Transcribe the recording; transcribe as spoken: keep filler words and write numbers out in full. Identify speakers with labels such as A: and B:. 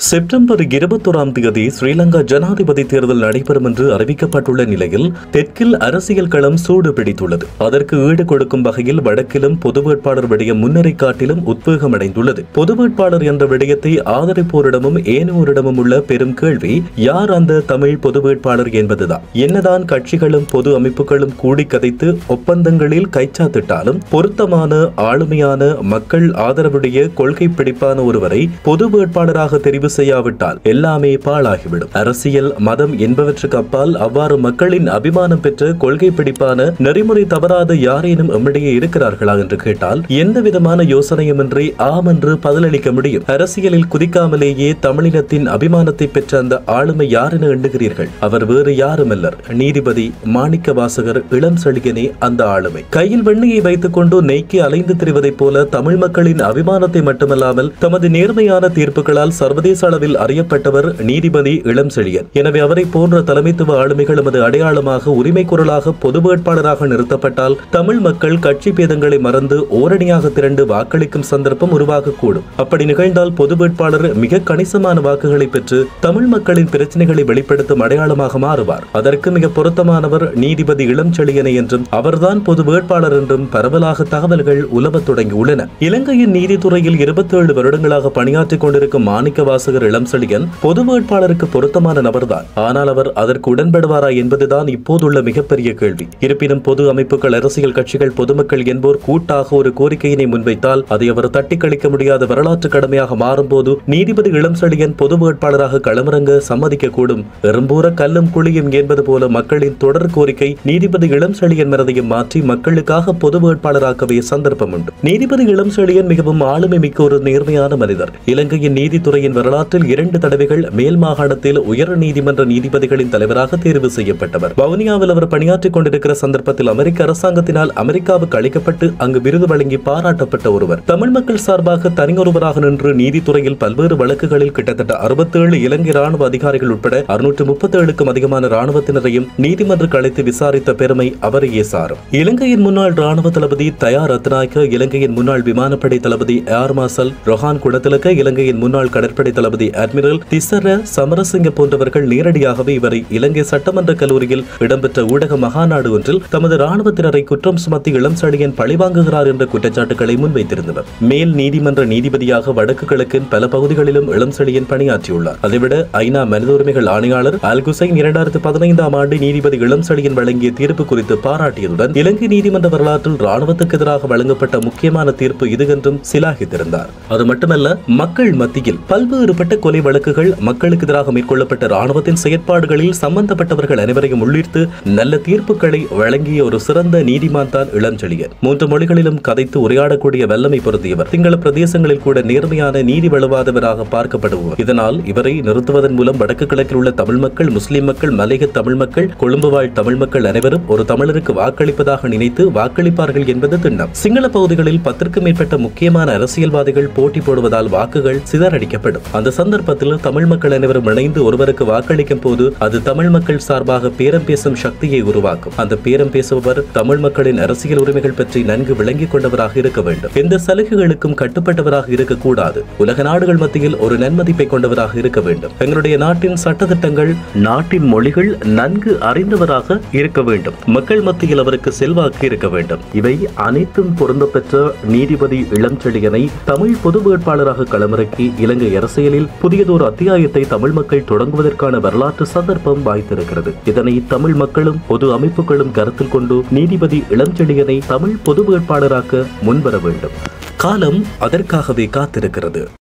A: September இருபத்தோராம் தேதி ஸ்ரீலங்கா ஜனாதிபதி தேர்தல் நடைபெறும் என்று அறிவிக்கப்பட்டுள்ள நிலையில் தெற்கில் அரசியல் களம் சூடு பிடித்துள்ளது. அதற்கு ஈடு கொடுக்கும் வகையில் வடக்கிலும் பொது வேட்பாளர் விடயம் முன்னரை காட்டிலும் உத்வேகமடைந்துள்ளது. பொது வேட்பாளர் என்ற விடயத்தை ஆதரிப்போரிடமும் ஏனையோரிடமும் உள்ள பெரும் கேள்வி யார் அந்த தமிழ் பொது வேட்பாளர் என்பதுதான். என்னதான் கட்சிகளும் பொது அமைப்புகளும் கூடி கதைத்து ஒப்பந்தங்களில் கைச்சாத்திட்டாலும் பொருத்தமான ஆளுமையான மக்கள் ஆதரவுடைய கொள்கை பிடிப்பான ஒருவரை பொது வேட்பாளராக தெரிவு செய்யாவிட்டால் எல்லாமே பாழாகிவிடும். அரசியல் மதம் என்பவற்றுக்கு அப்பால் அவ்வாறு மக்களின் அபிமானம் பெற்ற கொள்கை பிடிப்பான நெறிமுறை தவறாத யாரேனும் எம்மிடையே இருக்கிறார்களா என்று கேட்டால் எந்த விதமான யோசனையுமின்றி ஆம் என்று பதிலளிக்க முடியும். அரசியலில் குதிக்காமலேயே தமிழினத்தின் அபிமானத்தை பெற்ற அந்த ஆளுமை யார் என எண்ணுகிறீர்கள்? அவர் வேறு யாருமல்லர், நீதிபதி மாணிக்க வாசகர் இளம் செழியனே அந்த ஆளுமை. கையில் வெண்ணையை வைத்துக் கொண்டு நெய்க்கு அலைந்து திரிவதைப் போல தமிழ் மக்களின் அபிமானத்தை மட்டுமல்லாமல் தமது நேர்மையான தீர்ப்புகளால் சர்வதேச அளவில் அறியப்பட்டவர் நீதிபதி இளம் செழியன். எனவே அவரை போன்ற தலைமைத்துவ ஆளுமைகள் எமது அடையாளமாக உரிமை குரலாக பொது வேட்பாளராக நிறுத்தப்பட்டால் தமிழ் மக்கள் கட்சி பேதங்களை மறந்து ஓரணியாக திரண்டு வாக்களிக்கும் சந்தர்ப்பம் உருவாகக்கூடும். அப்படி நிகழ்ந்தால் பொது வேட்பாளர் மிக கணிசமான வாக்குகளை பெற்று தமிழ் மக்களின் பிரச்சனைகளை வெளிப்படுத்தும் அடையாளமாக மாறுவார். அதற்கு மிக பொருத்தமானவர் நீதிபதி இளம் செழியனை என்றும் அவர்தான் பொது வேட்பாளர் என்றும் பரவலாக தகவல்கள் உலவத் தொடங்கியுள்ளன. இலங்கையின் நீதித்துறையில் இருபத்தி ஏழு வருடங்களாக பணியாற்றிக் கொண்டிருக்கும் மாணிக்க வாசகர் இளம் செழியன் பொது வேட்பாளருக்கு பொருத்தமான நபர்தான். ஆனால் அவர் அதற்கு உடன்படுவாரா என்பதுதான் இப்போதுள்ள மிகப்பெரிய கேள்வி. இருப்பினும் பொது அமைப்புகள், அரசியல் கட்சிகள், பொதுமக்கள் என்போர் கூட்டாக ஒரு கோரிக்கையினை முன்வைத்தால் அதை அவர் தட்டி கழிக்க முடியாத வரலாற்று கடமையாக மாறும்போது நீதிபதி இளம் செழியன் பொது வேட்பாளராக களமிறங்க சம்மதிக்கக்கூடும். எறும்பூர கல்லும் குழியும் என்பது போல மக்களின் தொடர் கோரிக்கை நீதிபதி இளம் செழியன் மனதையும் மாற்றி மக்களுக்காக பொது வேட்பாளராக்கவே சந்தர்ப்பம் உண்டு. நீதிபதி இளம் செழியன் மிகவும் ஆளுமை மிக்க ஒரு நேர்மையான மனிதர். இலங்கையின் நீதித்துறையின் வரலாற்றில் இரண்டு தடவைகள் மேல் மாகாணத்தில் உயர் நீதிமன்ற நீதிபதிகளின் தலைவராக தேர்வு செய்யப்பட்டவர். வவுனியாவில் அவர் பணியாற்றிக் கொண்டிருக்கிற சந்தர்ப்பத்தில் அமெரிக்க அரசாங்கத்தினால் அமெரிக்காவுக்கு அளிக்கப்பட்டு அங்கு விருது வழங்கி பாராட்டப்பட்ட ஒருவர். தமிழ் மக்கள் சார்பாக தனியொருவராக நின்று நீதித்துறையில் பல்வேறு வழக்குகளில் கிட்டத்தட்ட அறுபத்தி ஏழு இலங்கை ராணுவ அதிகாரிகள் உட்பட அறுநூற்று முப்பத்தி ஏழுக்கும் அதிகமான ராணுவத்தினரையும் நீதிமன்றம் அழைத்து விசாரித்த பெருமை அவரையே சாரும். இலங்கையின் முன்னாள் ராணுவ தளபதி தயா ரத்நாயக்க, இலங்கையின் முன்னாள் விமானப்படை தளபதி ஏர் மார்ஷல் ரொஹான் குடத்திலக்க, இலங்கையின் முன்னாள் கடற்படை தளபதி அட்மிரல் திசர சமரசிங்க போன்றவர்கள் நேரடியாகவே இவரை இலங்கை சட்டமன்ற கல்லூரியில் இடம்பெற்ற ஊடக மகாநாடு ஒன்றில் தமது ராணுவத்தினரை குற்றம் சுமத்தி இளம் செழியன் பழிவாங்குகிறார் என்ற குற்றச்சாட்டுகளை முன்வைத்திருந்தனர். மேல் நீதிமன்ற நீதிபதியாக வடக்கு கிழக்கின் பல பகுதிகளிலும் இளம் செழியன் பணியாற்றியுள்ளார். அதைவிட ஐநா மனித உரிமைகள் ஆணையாளர் அல் குசைன் இரண்டாயிரத்தி பதினைந்தாம் ஆண்டு நீதிபதி இளம் செழியன் வழங்கிய தீர்ப்பு குறித்து பாராட்டியதுடன் இலங்கை நீதிமன்ற வரலாற்றில் ராணுவத்துக்கு எதிராக வழங்கப்பட்ட முக்கியமான தீர்ப்பு இது என்றும் சிலாகித்திருந்தார். அது மட்டுமல்ல, மக்கள் மத்தியில் பல்வேறுபட்ட கொலை வழக்குகள், மக்களுக்கு எதிராக மேற்கொள்ளப்பட்ட ராணுவத்தின் செயற்பாடுகளில் சம்பந்தப்பட்டவர்கள் அனைவரையும் உள்ளிர்த்து நல்ல தீர்ப்புகளை வழங்கிய ஒரு சிறந்த நீதிமான் தான் இளம் செழியன். மூன்று மொழிகளிலும் கதைத்து உரையாடக்கூடிய வல்லமை பொருந்தியவர். சிங்கள பிரதேசங்களில் கூட நேர்மையான நீதி வலுவாதவராக பார்க்கப்படுபவர். இதனால் இவரை நிறுத்துவதன் மூலம் வடக்கு கிழக்கில் உள்ள தமிழ் மக்கள், முஸ்லிம் மக்கள், மலையக தமிழ் மக்கள், கொழும்பு வாழ் தமிழ் மக்கள் அனைவரும் ஒரு தமிழருக்கு வாக்களிப்பதாக நினைத்து வாக்களிப்பார்கள் என்பது திண்ணம். சிங்கள பகுதிகளில் பத்திற்கும் மேற்பட்ட முக்கியமான அரசியல்வாதிகள் போட்டி போடுவதால் வாக்குகள் சிதறடிக்கப்படும். அந்த சந்தர்ப்பத்தில் தமிழ் மக்கள் அனைவரும் இணைந்து ஒருவருக்கு வாக்களிக்கும் போது அது தமிழ் மக்கள் சார்பாக பேரம் பேசும் சக்தியை உருவாக்கும். அந்த பேரம் பேசுபவர் தமிழ் மக்களின் அரசியல் உரிமைகள் பற்றி நன்கு விளங்கிக் கொண்டவராக இருக்க வேண்டும். எந்த சலுகைகளுக்கும் கட்டுப்பட்டவராக இருக்கக்கூடாது. உலக நாடுகள் மத்தியில் ஒரு நன்மதிப்பை கொண்டவராக இருக்க வேண்டும். எங்களுடைய நாட்டின் சட்டத்திட்டங்கள், நாட்டின் மொழிகள் நன்கு அறிந்தவராக இருக்க வேண்டும். மக்கள் மத்தியில் அவருக்கு செல்வாக்கு இருக்க வேண்டும். இவை அனைத்தும் பொருந்தப்பெற்ற நீதிபதி இளம் செழியனை தமிழ் பொது வேட்பாளராக களமிறக்கி இலங்கை அரசியலில் புதியதொரு அத்தியாயத்தை தமிழ் மக்கள் தொடங்குவதற்கான வரலாற்று சந்தர்ப்பம் வாய்த்திருக்கிறது. இதனை தமிழ் மக்களும் பொது அமைப்புகளும் கருத்தில் கொண்டு நீதிபதி இளம் செழியனை தமிழ் பொது வேட்பாளராக்க முன்வர வேண்டும். காலம் அதற்காகவே காத்திருக்கிறது.